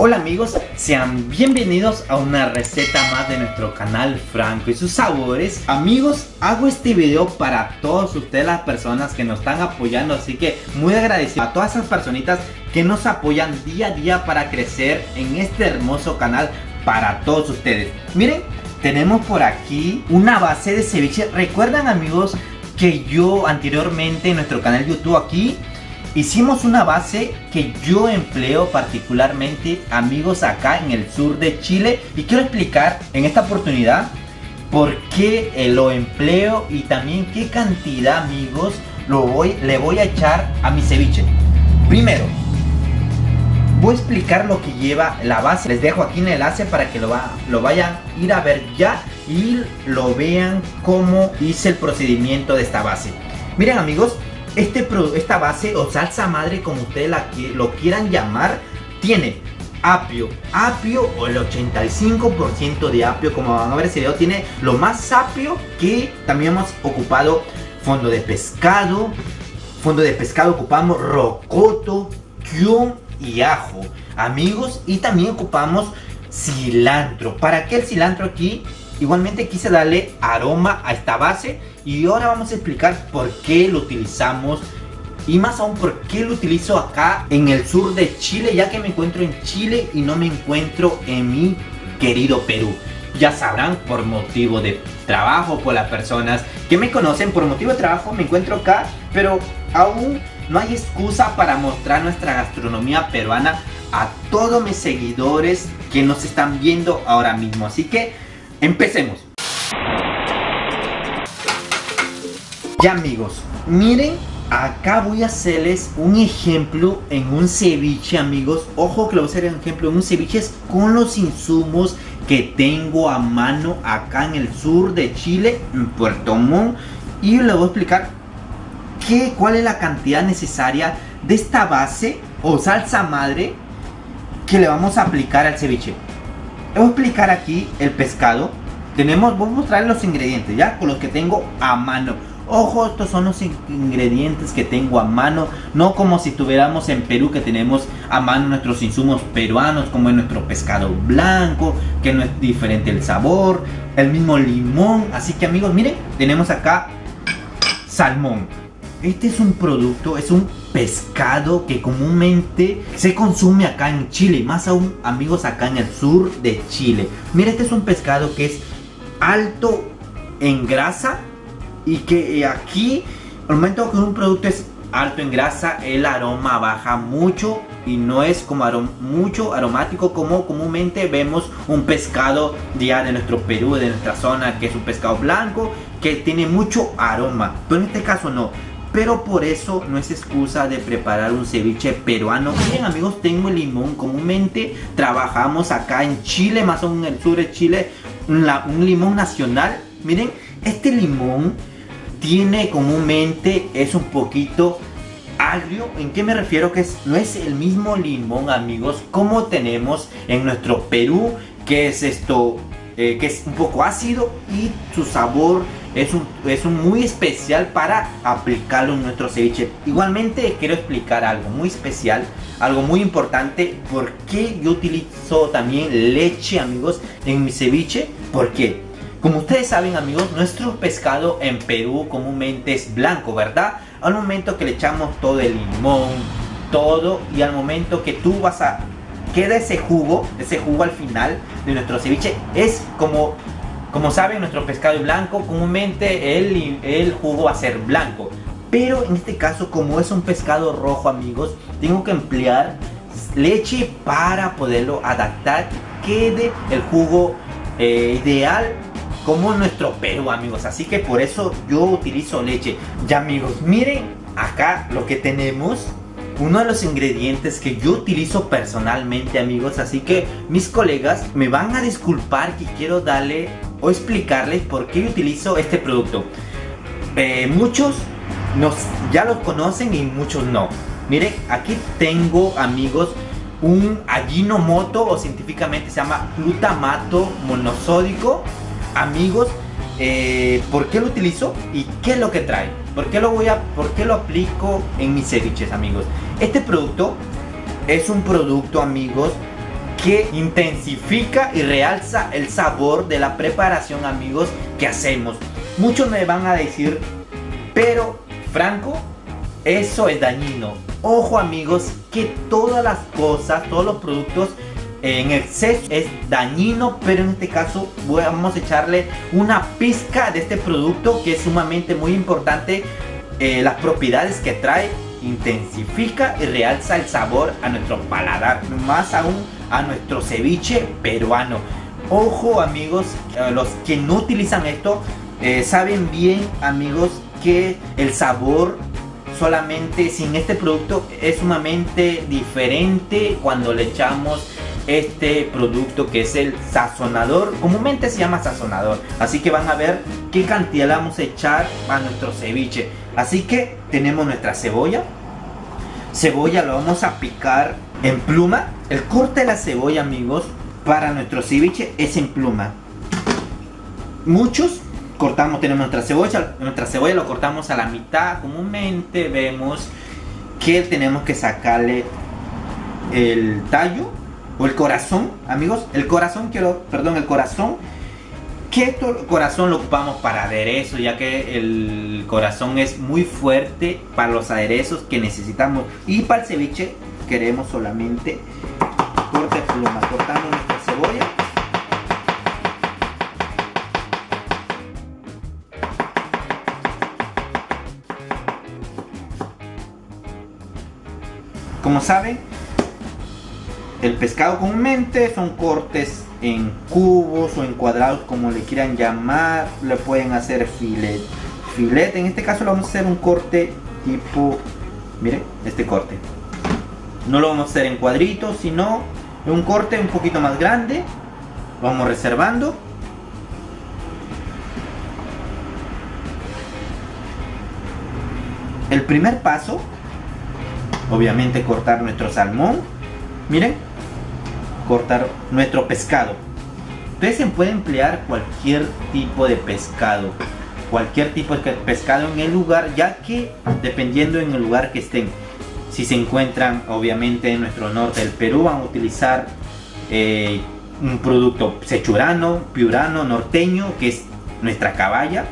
Hola amigos, sean bienvenidos a una receta más de nuestro canal Franco y sus sabores. Amigos, hago este video para todos ustedes, las personas que nos están apoyando, así que muy agradecido a todas esas personitas que nos apoyan día a día para crecer en este hermoso canal para todos ustedes. Miren, tenemos por aquí una base de ceviche. ¿Recuerdan amigos que yo anteriormente en nuestro canal YouTube aquí hicimos una base que yo empleo particularmente, amigos, acá en el sur de Chile? Y quiero explicar en esta oportunidad por qué lo empleo y también qué cantidad, amigos, le voy a echar a mi ceviche. Primero, voy a explicar lo que lleva la base. Les dejo aquí un enlace para que lo vayan a ir a ver ya y lo vean cómo hice el procedimiento de esta base. Miren amigos, esta base o salsa madre, como ustedes lo quieran llamar, tiene apio o el 85% de apio. Como van a ver ese video, tiene lo más apio, que también hemos ocupado fondo de pescado. Ocupamos rocoto, kion y ajo, amigos, y también ocupamos cilantro. ¿Para qué el cilantro aquí? Igualmente quise darle aroma a esta base y ahora vamos a explicar por qué lo utilizamos y más aún por qué lo utilizo acá en el sur de Chile, ya que me encuentro en Chile y no me encuentro en mi querido Perú. Ya sabrán, por motivo de trabajo, por las personas que me conocen, por motivo de trabajo me encuentro acá, pero aún no hay excusa para mostrar nuestra gastronomía peruana a todos mis seguidores que nos están viendo ahora mismo. Así que empecemos. Ya amigos, miren, acá voy a hacerles un ejemplo en un ceviche, amigos. Ojo que lo voy a hacer en ejemplo en un ceviche con los insumos que tengo a mano acá en el sur de Chile, en Puerto Montt. Y les voy a explicar cuál es la cantidad necesaria de esta base o salsa madre que le vamos a aplicar al ceviche. Les voy a explicar aquí el pescado. Voy a mostrar los ingredientes ya con los que tengo a mano. Ojo, estos son los ingredientes que tengo a mano, no como si estuviéramos en Perú, que tenemos a mano nuestros insumos peruanos, como es nuestro pescado blanco, que no es diferente el sabor, el mismo limón. Así que amigos, miren, tenemos acá salmón. Este es un producto, es un pescado que comúnmente se consume acá en Chile, más aún amigos acá en el sur de Chile. Mira, este es un pescado que es alto en grasa y que aquí al momento que un producto es alto en grasa, el aroma baja mucho y no es como mucho aromático como comúnmente vemos un pescado ya de nuestro Perú, de nuestra zona, que es un pescado blanco que tiene mucho aroma, pero en este caso no. Pero por eso no es excusa de preparar un ceviche peruano. Miren amigos, tengo el limón. Comúnmente trabajamos acá en Chile, más aún en el sur de Chile, un limón nacional. Miren, este limón tiene comúnmente, es un poquito agrio. ¿En qué me refiero? Que no es el mismo limón, amigos, como tenemos en nuestro Perú, que es que es un poco ácido y su sabor es un muy especial para aplicarlo en nuestro ceviche. Igualmente quiero explicar algo muy especial, algo muy importante, por qué yo utilizo también leche, amigos, en mi ceviche. ¿Por qué? Como ustedes saben, amigos, nuestro pescado en Perú comúnmente es blanco, ¿verdad? Al momento que le echamos todo el limón, todo, y al momento que tú queda ese jugo al final de nuestro ceviche, es como saben, nuestro pescado es blanco, comúnmente el jugo va a ser blanco. Pero en este caso, como es un pescado rojo, amigos, tengo que emplear leche para poderlo adaptar, quede el jugo ideal como nuestro Perú, amigos. Así que por eso yo utilizo leche. Ya amigos, miren acá lo que tenemos. Uno de los ingredientes que yo utilizo personalmente, amigos, así que mis colegas me van a disculpar que quiero darle o explicarles por qué yo utilizo este producto. Muchos ya lo conocen y muchos no. Miren, aquí tengo, amigos, un Ajinomoto, o científicamente se llama glutamato monosódico. Amigos, ¿por qué lo utilizo y qué es lo que trae? ¿Por qué lo aplico en mis ceviches, amigos? Este producto es un producto, amigos, que intensifica y realza el sabor de la preparación, amigos, que hacemos. Muchos me van a decir, pero Franco, eso es dañino. Ojo, amigos, que todas las cosas, todos los productos en exceso es dañino, pero en este caso vamos a echarle una pizca de este producto que es sumamente muy importante. Las propiedades que trae, intensifica y realza el sabor a nuestro paladar, más aún a nuestro ceviche peruano. Ojo, amigos, los que no utilizan esto saben bien, amigos, que el sabor solamente sin este producto es sumamente diferente cuando le echamos este producto, que es el sazonador. Comúnmente se llama sazonador, así que van a ver qué cantidad le vamos a echar a nuestro ceviche. Así que tenemos nuestra cebolla lo vamos a picar en pluma. El corte de la cebolla, amigos, para nuestro ceviche es en pluma. Muchos tenemos nuestra cebolla lo cortamos a la mitad. Comúnmente vemos que tenemos que sacarle el tallo o el corazón, amigos. El corazón, que el corazón lo ocupamos para aderezo, ya que el corazón es muy fuerte para los aderezos que necesitamos, y para el ceviche queremos solamente corte pluma. Cortamos nuestra cebolla. Como saben, el pescado comúnmente son cortes en cubos o en cuadrados, como le quieran llamar. Le pueden hacer filete. En este caso lo vamos a hacer un corte tipo, miren, este corte. No lo vamos a hacer en cuadritos, sino un corte un poquito más grande. Lo vamos reservando. El primer paso, obviamente, cortar nuestro salmón. Miren, cortar nuestro pescado. Ustedes se pueden emplear cualquier tipo de pescado, en el lugar, ya que dependiendo en el lugar que estén. Si se encuentran obviamente en nuestro norte del Perú, van a utilizar un producto sechurano, piurano, norteño, que es nuestra caballa.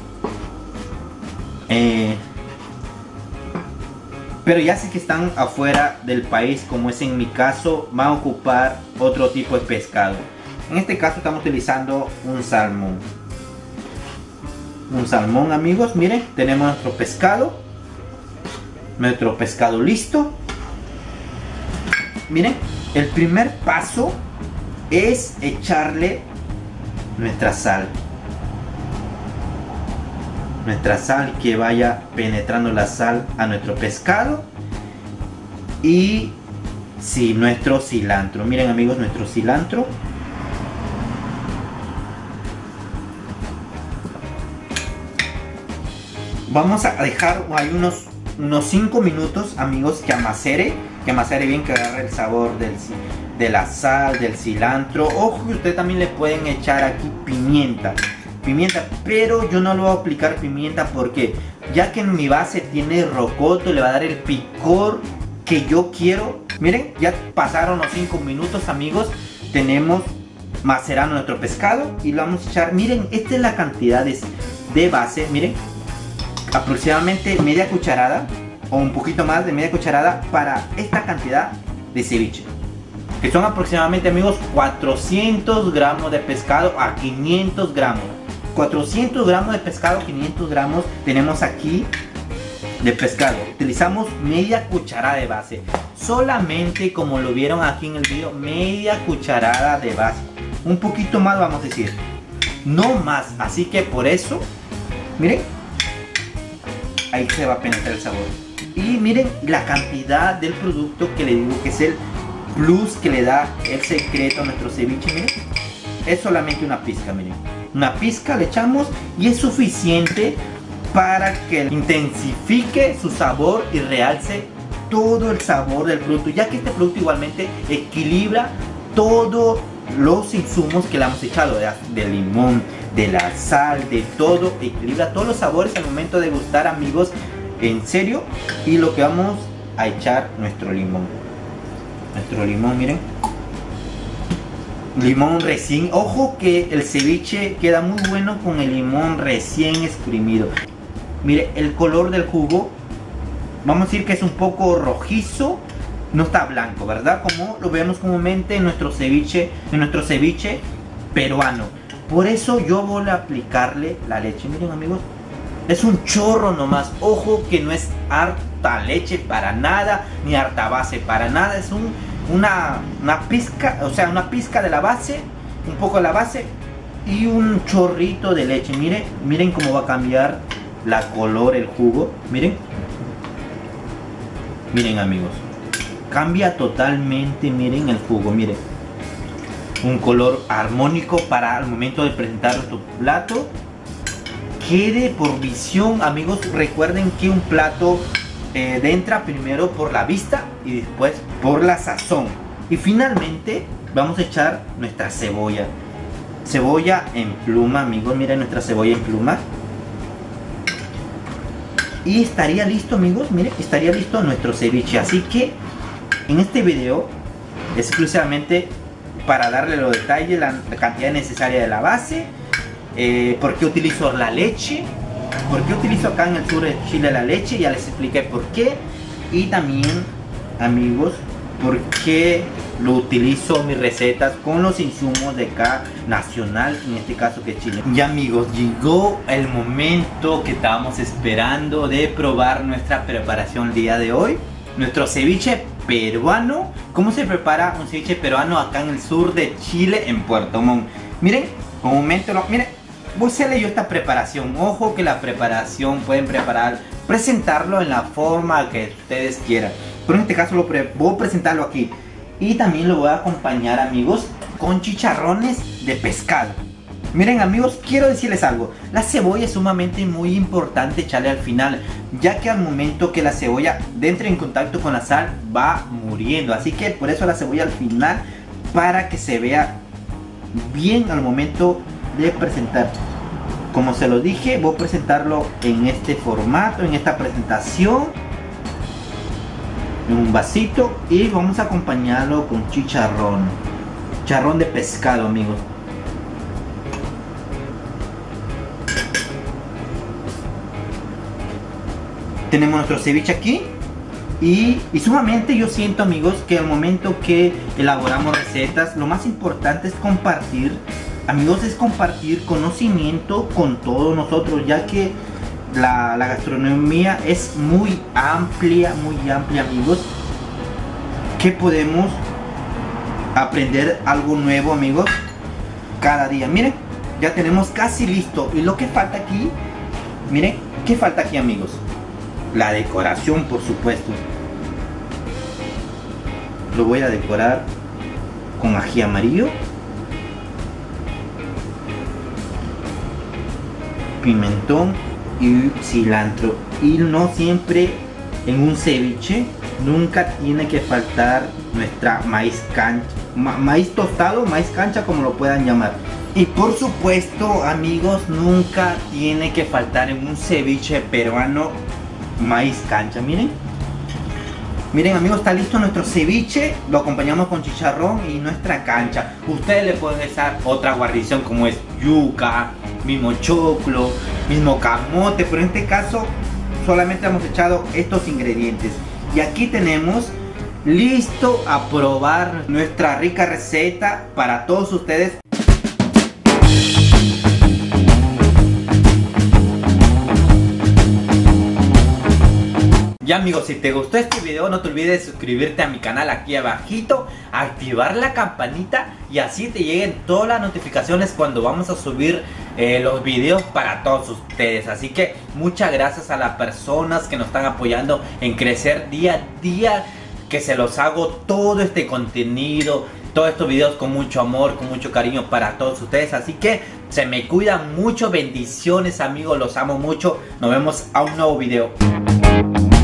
Pero ya sé que están afuera del país, como es en mi caso, van a ocupar otro tipo de pescado. En este caso estamos utilizando un salmón. Amigos, miren, tenemos nuestro pescado listo. Miren, el primer paso es echarle nuestra sal. Que vaya penetrando la sal a nuestro pescado. Y nuestro cilantro. Miren, amigos, nuestro cilantro. Vamos a dejar ahí unos 5 minutos, amigos, que amacere bien, que agarre el sabor de la sal, del cilantro. Ojo, que ustedes también le pueden echar aquí pimienta, pero yo no le voy a aplicar pimienta porque ya que en mi base tiene rocoto, le va a dar el picor que yo quiero. Miren, ya pasaron los 5 minutos, amigos. Tenemos macerando nuestro pescado y lo vamos a echar. Miren, esta es la cantidad de base. Miren, aproximadamente media cucharada o un poquito más de media cucharada para esta cantidad de ceviche, que son aproximadamente, amigos, 400 gramos de pescado a 500 gramos. 400 gramos de pescado, 500 gramos tenemos aquí de pescado. Utilizamos media cucharada de base. Solamente, como lo vieron aquí en el video, media cucharada de base. Un poquito más, vamos a decir, no más. Así que por eso, miren, ahí se va a penetrar el sabor. Y miren la cantidad del producto que le digo que es el plus que le da el secreto a nuestro ceviche. Miren, es solamente una pizca, miren. Una pizca le echamos y es suficiente para que intensifique su sabor y realce todo el sabor del producto, ya que este producto igualmente equilibra todos los insumos que le hemos echado, del limón, de la sal, de todo, equilibra todos los sabores al momento de gustar, amigos, en serio. Y lo que vamos a echar, nuestro limón, miren, limón recién. Ojo que el ceviche queda muy bueno con el limón recién exprimido. Mire, el color del jugo, vamos a decir que es un poco rojizo, no está blanco, ¿verdad? Como lo vemos comúnmente en nuestro ceviche peruano. Por eso yo voy a aplicarle la leche. Miren, amigos, es un chorro nomás. Ojo que no es harta leche para nada, ni harta base para nada. Es una pizca, o sea, una pizca de la base, un poco de la base y un chorrito de leche. Miren cómo va a cambiar la color el jugo. Miren, amigos, cambia totalmente. Miren el jugo, miren, un color armónico para el momento de presentar nuestro plato. Quede por visión, amigos. Recuerden que un plato entra primero por la vista y después por la sazón. Y finalmente vamos a echar nuestra cebolla en pluma, amigos. Miren nuestra cebolla en pluma. Y estaría listo, amigos. Miren, estaría listo nuestro ceviche. Así que en este video exclusivamente para darle los detalles, la cantidad necesaria de la base, por qué utilizo la leche, por qué utilizo acá en el sur de Chile la leche, ya les expliqué por qué. Y también, amigos, por qué lo utilizo mis recetas con los insumos de acá nacional, en este caso que es Chile. Y amigos, llegó el momento que estábamos esperando de probar nuestra preparación el día de hoy, nuestro ceviche peruano. ¿Cómo se prepara un ceviche peruano acá en el sur de Chile, en Puerto Montt? Miren, comúnmente miren, voy a hacerle yo esta preparación. Ojo que la preparación pueden presentarlo en la forma que ustedes quieran, pero en este caso voy a presentarlo aquí. Y también lo voy a acompañar, amigos, con chicharrones de pescado. Miren, amigos, quiero decirles algo. La cebolla es sumamente muy importante echarle al final, ya que al momento que la cebolla entre en contacto con la sal va muriendo. Así que por eso la cebolla al final, para que se vea bien al momento de presentar. Como se lo dije, voy a presentarlo en este formato, en esta presentación, en un vasito, y vamos a acompañarlo con chicharrón de pescado, amigos. Tenemos nuestro ceviche aquí. Y sumamente yo siento, amigos, que al momento que elaboramos recetas, lo más importante es compartir, amigos, es compartir conocimiento con todos nosotros, ya que la gastronomía es muy amplia, amigos, que podemos aprender algo nuevo, amigos, cada día. Miren, ya tenemos casi listo. Y lo que falta aquí, miren, ¿qué falta aquí, amigos? La decoración, por supuesto. Lo voy a decorar con ají amarillo, pimentón y cilantro. Y no siempre en un ceviche nunca tiene que faltar nuestra maíz cancha, maíz tostado, maíz cancha, como lo puedan llamar. Y por supuesto, amigos, nunca tiene que faltar en un ceviche peruano maíz cancha. Miren, amigos, está listo nuestro ceviche. Lo acompañamos con chicharrón y nuestra cancha. Ustedes le pueden echar otra guarnición como es yuca, mismo choclo, mismo camote, pero en este caso solamente hemos echado estos ingredientes. Y aquí tenemos listo a probar nuestra rica receta para todos ustedes. Ya, amigos, si te gustó este video, no te olvides de suscribirte a mi canal aquí abajito, activar la campanita y así te lleguen todas las notificaciones cuando vamos a subir los videos para todos ustedes. Así que muchas gracias a las personas que nos están apoyando en crecer día a día, que se los hago todo este contenido, todos estos videos con mucho amor, con mucho cariño para todos ustedes. Así que se me cuidan mucho, bendiciones, amigos, los amo mucho. Nos vemos a un nuevo video.